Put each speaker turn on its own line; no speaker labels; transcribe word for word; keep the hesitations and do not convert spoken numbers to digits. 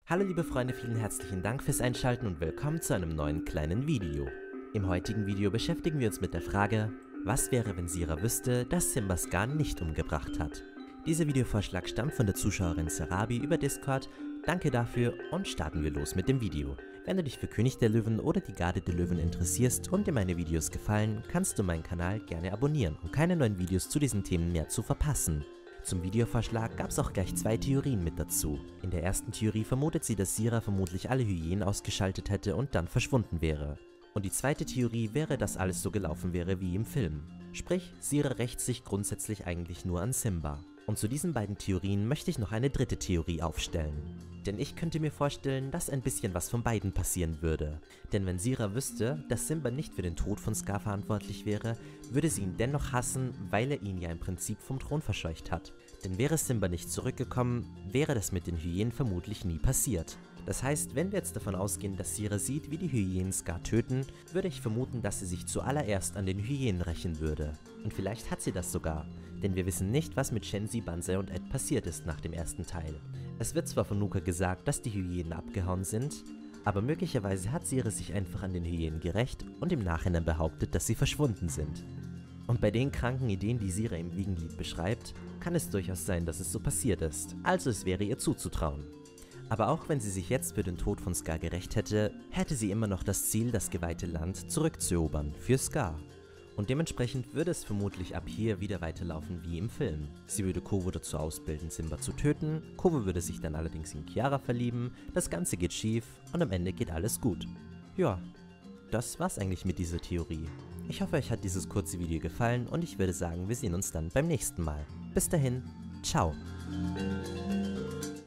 Hallo liebe Freunde, vielen herzlichen Dank fürs Einschalten und willkommen zu einem neuen kleinen Video. Im heutigen Video beschäftigen wir uns mit der Frage, was wäre, wenn Sira wüsste, dass Simba Scar nicht umgebracht hat. Dieser Videovorschlag stammt von der Zuschauerin Sarabi über Discord, danke dafür und starten wir los mit dem Video. Wenn du dich für König der Löwen oder die Garde der Löwen interessierst und dir meine Videos gefallen, kannst du meinen Kanal gerne abonnieren, um keine neuen Videos zu diesen Themen mehr zu verpassen. Zum Videovorschlag gab es auch gleich zwei Theorien mit dazu. In der ersten Theorie vermutet sie, dass Sira vermutlich alle Hyänen ausgeschaltet hätte und dann verschwunden wäre. Und die zweite Theorie wäre, dass alles so gelaufen wäre wie im Film. Sprich, Sira rächt sich grundsätzlich eigentlich nur an Simba. Und zu diesen beiden Theorien möchte ich noch eine dritte Theorie aufstellen. Denn ich könnte mir vorstellen, dass ein bisschen was von beiden passieren würde. Denn wenn Sira wüsste, dass Simba nicht für den Tod von Scar verantwortlich wäre, würde sie ihn dennoch hassen, weil er ihn ja im Prinzip vom Thron verscheucht hat. Denn wäre Simba nicht zurückgekommen, wäre das mit den Hyänen vermutlich nie passiert. Das heißt, wenn wir jetzt davon ausgehen, dass Sira sieht, wie die Hyänen Scar töten, würde ich vermuten, dass sie sich zuallererst an den Hyänen rächen würde. Und vielleicht hat sie das sogar, denn wir wissen nicht, was mit Shenzi, Banzai und Ed passiert ist nach dem ersten Teil. Es wird zwar von Nuka gesagt, dass die Hyänen abgehauen sind, aber möglicherweise hat Sira sich einfach an den Hyänen gerächt und im Nachhinein behauptet, dass sie verschwunden sind. Und bei den kranken Ideen, die Sira im Wiegenlied beschreibt, kann es durchaus sein, dass es so passiert ist, also es wäre ihr zuzutrauen. Aber auch wenn sie sich jetzt für den Tod von Scar gerächt hätte, hätte sie immer noch das Ziel, das geweihte Land zurückzuerobern, für Scar. Und dementsprechend würde es vermutlich ab hier wieder weiterlaufen wie im Film. Sie würde Kovu dazu ausbilden, Simba zu töten, Kovu würde sich dann allerdings in Kiara verlieben, das Ganze geht schief und am Ende geht alles gut. Ja, das war's eigentlich mit dieser Theorie. Ich hoffe, euch hat dieses kurze Video gefallen und ich würde sagen, wir sehen uns dann beim nächsten Mal. Bis dahin, ciao!